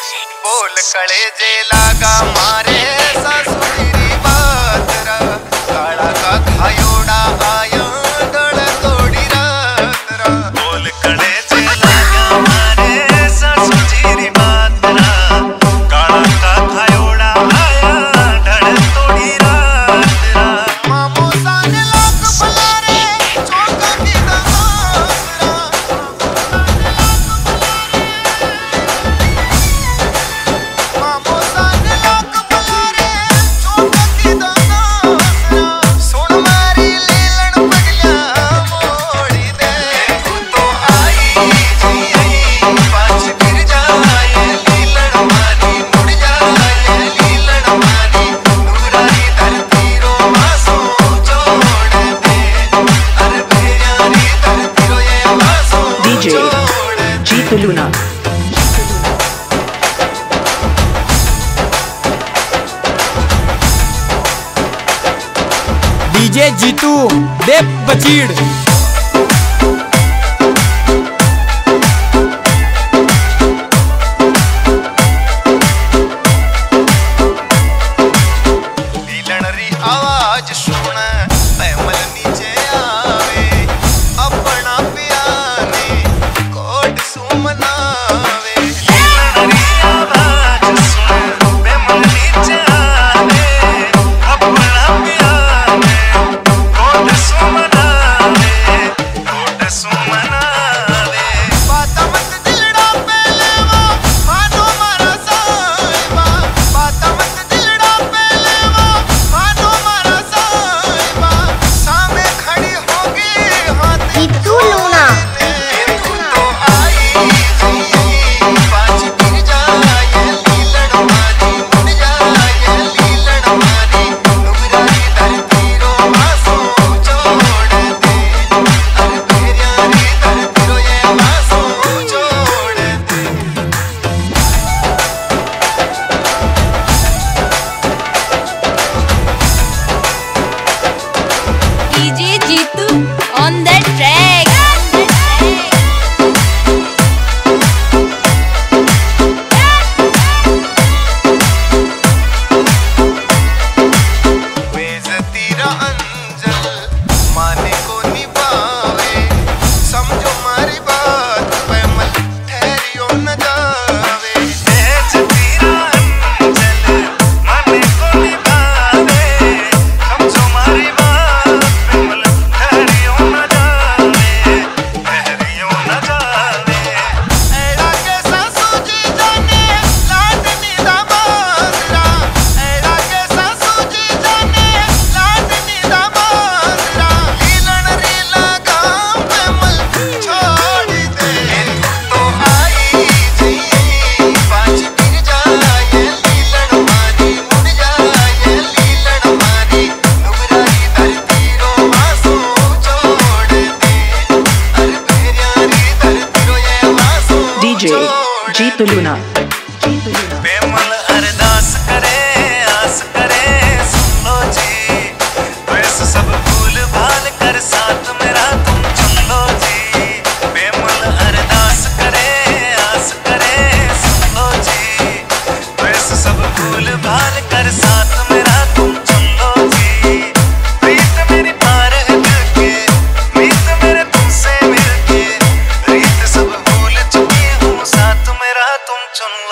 बोल कड़े जे लागा मारे सासुरी बात रा काला का खायोड़ा आया दड़ तोड़ी रात रा बोल कड़े जे लागा मारे सासुरी बात रा काला का खायोड़ा आया दड़ तोड़ी रात रा मामू साने लोग बुलारे चौका की दमासरा मामू साने लोग बुलारे चौका की दमासरा सुन मारी लीलन पगलिया मोड़ी दे तू तो आई जी आई पाछ फिर जाए लीलन मारी मुड़ जाए लीलन मारी नूरारी धरती रो मासो जोड़ दे अरे बेयारी धरती रो ये मासो DJ Jeetu Luna. DJ Jeetu Dev बचीड़। लीलन री आवाज सुन पैमल नीचे आवे अपना पियाने कोट सुमनावे लीलन री आवाज सुन पैमल नीचे आवे अपना पियाने कोट सुमनावे बाता मत दिलड़ा पहले वो मानो मारा साहिबा बाता मत दिलड़ा पहले वो मानो मारा साहिबा सामने खड़ी होगी हाथ जीतू लूना। तू तो आई जी पाँच फिर जाए लीलन मारी मुड़ जाए लीलन मारी नूरारी धरती रो मासो जोड़ दे अरे बेयारी धरती रो ये मासो जोड़ दे DJ Jeetu on the track. बेइज्जती रा अंजल माने को निभावे समझो मारी बात पैमल ठहरियो न जावे बेइज्जती रा अंजल माने को निभावे समझो मारी बात पैमल ठहरियो न जावे ठहरियो न जावे एड़ा कैसा सूझी जाने लाडनी दा बांदरा एड़ा कैसा सूझी जाने लाडनी दा बांदरा लीलन री लगा पैमल छोड़ दे तू तो आई जी पाँच फिर जाए लीलन मारी मुड़ जाए लीलन मारी नूरारी धरती रो मासो जोड़ दे अरे बेयारी धरती रो ये मासो DJ Jeetu Luna. बेमल अरदास करे आस करे सुन लो जी वैसे सब भूल भाल कर साथ मेरा तुम चुन लो जी बेमल अरदास करे आस करे सुन लो जी वैसे सब भूल भाल कर साथ मेरा तुम चुन लो जी प्रीत मेरी पार है दिल के प्रीत मेरे तुमसे मिलके रीत सब भूल चुकी हूँ साथ मेरा तुम चुन